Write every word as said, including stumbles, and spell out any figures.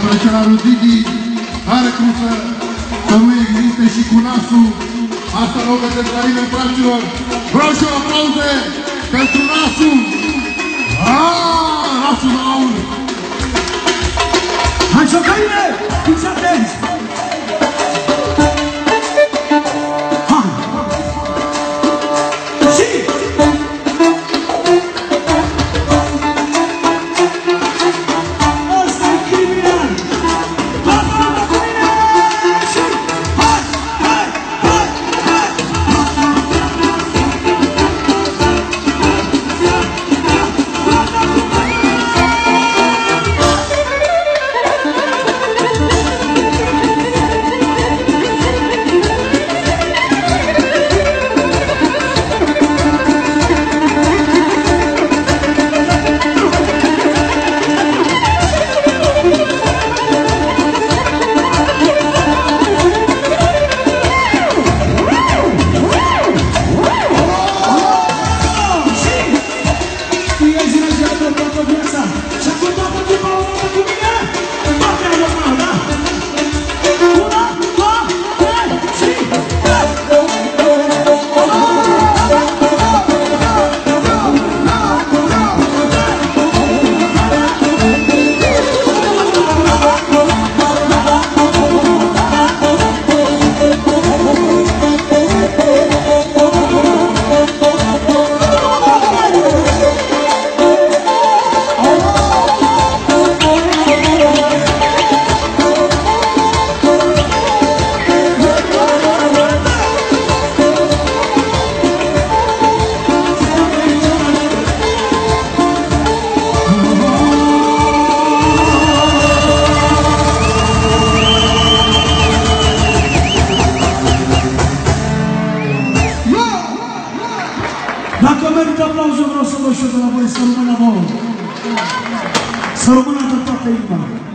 Specialarul Digi, are cum să, să nu existe și cu nasul. Asta rog de Clarine, fraților. Vreau și aplauze pentru nasul. Aaaa, nasul de la unul. Hai, Șocăine, fiți atenți! Dacă merită aplauze, vreau să vă știu de la voi, să rămână vouă. Să rămână de toată inima.